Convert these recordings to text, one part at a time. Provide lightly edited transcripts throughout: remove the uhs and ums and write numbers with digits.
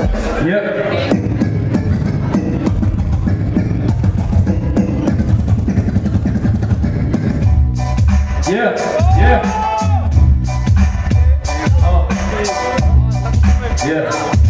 Yeah. Yeah, yeah. Oh. Yeah.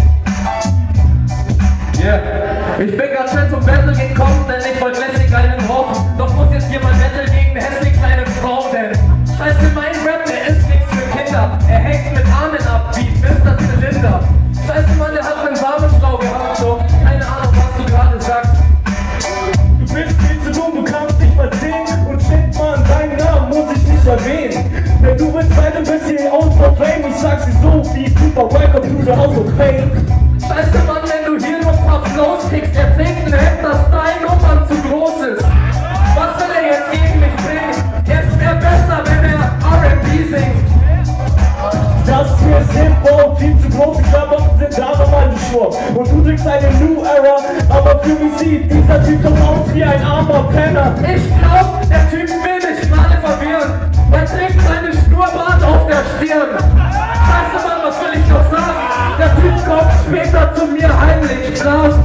Yeah. Ich bin grad schnell zum Battle gekommen, denn ich wollte lässig einen rauchen. Doch muss jetzt hier mein Battle gegen eine hässliche kleine Frau, denn scheiße, mein Rap, der ist nichts für Kinder. Er hängt mit Armen ab wie Mr. Zylinder. Scheiße, Mann, der hat einen Samenstau gehabt, doch keine Ahnung, was du gerade sagst. Du bist viel zu dumm, du kannst nicht mal sehen. Und shit, Mann, deinen Namen muss ich nicht erwähnen. Denn du bist halt ein bisschen out for fame. Ich sag's dir so wie Cooper, welcome to the house of fame. Scheiße, Mann, wenn du hier noch ein paar Flows kriegst, er trägt ein Hemd, das dein Nummern zu groß ist. Was will er jetzt gegen mich bringen? Es wäre besser, wenn er R&B singt. Das hier ist Hip-Hop, viel zu große Klamotten sind da nochmal die Schuhe. Und du trinkst eine New Era, aber für mich sieht dieser Typ doch aus wie ein armer Penner. Ich glaub, der Typ will mich gerade verwirren. Er trägt seine Schnurrbart auf der Stirn. Scheiße, Mann, was will ich noch sagen? Der Typ kommt später zu mir heimlich draußen.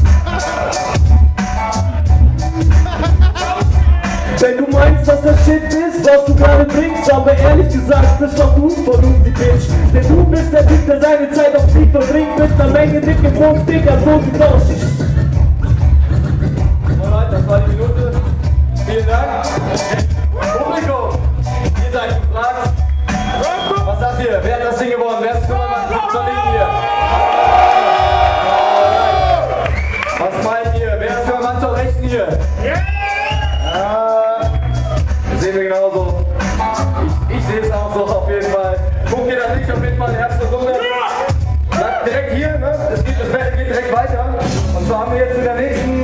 Wenn du meinst, dass das Shit ist, was du gerade bringst, aber ehrlich gesagt bist doch du vernünftig, Bitch. Denn du bist der Typ, der seine Zeit auf Beat verbringt mit einer Menge dicke Punkt, Digga, so sieht's aus. Alright, das war die Minute. Vielen Dank. Publikum, ihr seid gefragt. Was sagt ihr? Wer hat das Ding gewonnen? Wer ist Nummer 1 zur Linke hier? Alright. Was meint ihr? Wer ist Nummer 1 zur Rechten hier? Sehen wir genauso. Ich sehe es auch so auf jeden Fall. Guckt ihr das nicht auf jeden Fall, erste Runde. Bleibt direkt hier, ne? Das Battle geht direkt weiter. Und zwar haben wir jetzt in der nächsten